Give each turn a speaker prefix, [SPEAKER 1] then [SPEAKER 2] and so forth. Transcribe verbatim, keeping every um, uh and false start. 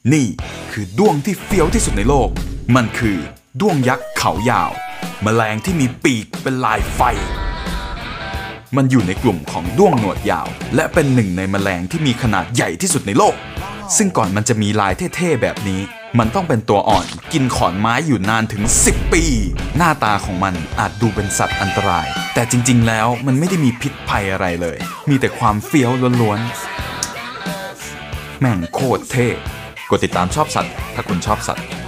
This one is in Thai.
[SPEAKER 1] นี่คือด้วงที่เฟี้ยวที่สุดในโลกมันคือด้วงยักษ์เขายาวแมลงที่มีปีกเป็นลายไฟมันอยู่ในกลุ่มของด้วงหนวดยาวและเป็นหนึ่งในแมลงที่มีขนาดใหญ่ที่สุดในโลกซึ่งก่อนมันจะมีลายเท่ๆแบบนี้มันต้องเป็นตัวอ่อนกินขอนไม้อยู่นานถึงสิบปีหน้าตาของมันอาจดูเป็นสัตว์อันตรายแต่จริงๆแล้วมันไม่ได้มีพิษภัยอะไรเลยมีแต่ความเฟี้ยวล้วนๆแม่งโคตรเท่กดติดตามชอบสัตว์ถ้าคุณชอบสัตว์